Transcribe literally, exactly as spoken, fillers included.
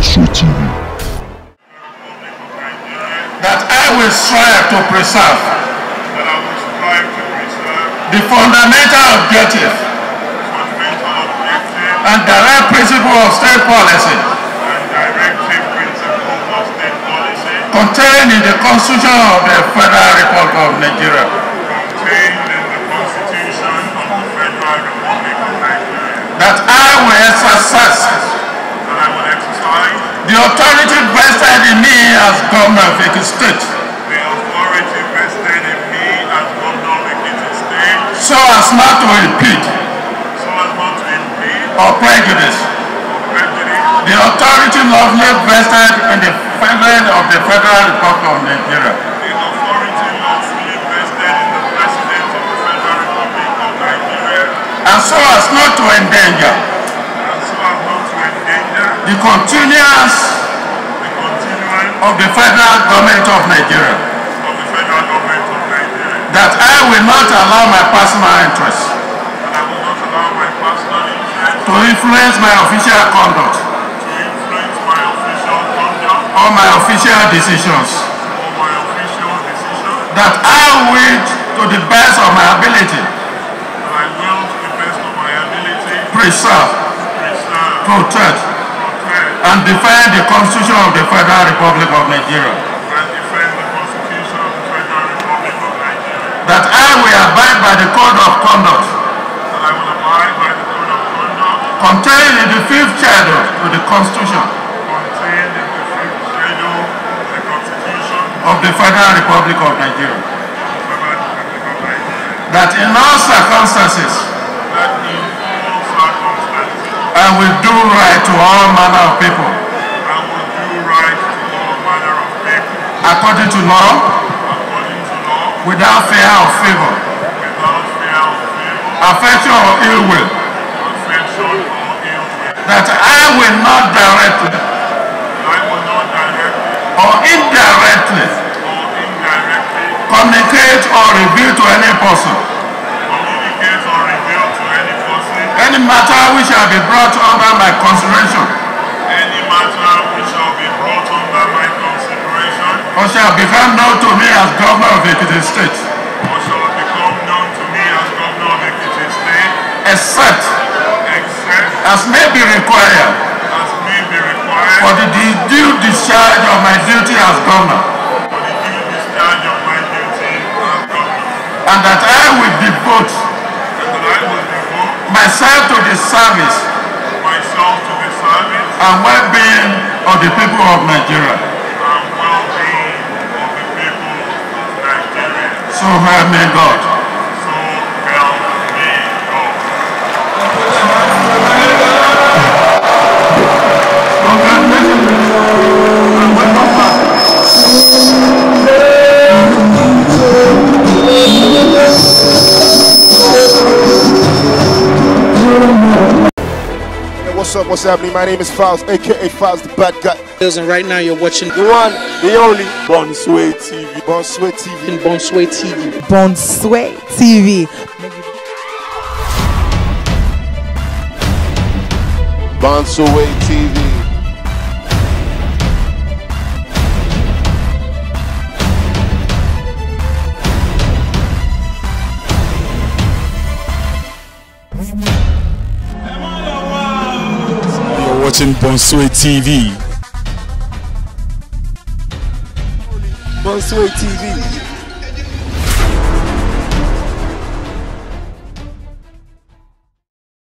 Bonsue T V. That I will strive to preserve that I will strive to preserve the fundamental objective fundamental objective and direct principle of state policy and directive principles of state policy contained in the Constitution of the Federal Republic of Nigeria. contained in the Constitution of the Federal Republic of Nigeria. That I will exercise That I will exercise the authority vested in me as governor of Ekiti State, the authority vested in me as governor of Ekiti State so as not to impede so as not to impede or prejudice or prejudice the authority lawfully vested in the President of the Federal Republic of Nigeria, the authority lawfully vested in the President of the Federal Republic of Nigeria, and so as not to endanger and so as not to endanger the continuance the continuance of the federal government of Nigeria. of the federal government of Nigeria. That I will not allow my personal interests And I will not allow my personal interest to influence my official conduct to influence my official conduct or my official decisions. or my official decisions. That I will, to the best of my ability, And I will, to the best of my ability, preserve, preserve, protect, protect, and defend the Constitution of the Federal Republic of Nigeria. and defend the Constitution of the Federal Republic of Nigeria. That I will abide by the code of conduct And I will abide by the code of conduct contained in the fifth schedule to the Constitution contained in the fifth schedule of the Constitution of the Federal Republic of Nigeria. of the Federal Republic of Nigeria. That in all circumstances That in all circumstances I will do right to all manner of people I will do right to all manner of people according to law, according to law, without fear or favor, without fear of favor, affection or ill will. affection, or ill will. That I will not directly I will not directly or indirectly or indirectly communicate or reveal to any person communicate or reveal to any person any matter which shall be brought under my consideration any matter which shall be brought under my consideration or shall become known to me as governor of Ekiti State, or shall become known to me as governor of Ekiti State, except except as may be required as may be for required the due discharge of my duty as governor, for the due discharge of my duty as governor, and that I will devote and that I will devote myself to the service myself to the service and well-being of the people of Nigeria. and well-being of the people of Nigeria. So help me God. So help me God. What's up, what's happening? My name is Faust, aka Faust the Bad Guy. And right now you're watching The one, the only Bonsue T V. Bonsue T V. Bonsue T V. Bonsue T V. Bonsue T V. You're watching Bonsue T V. Bonsue T V.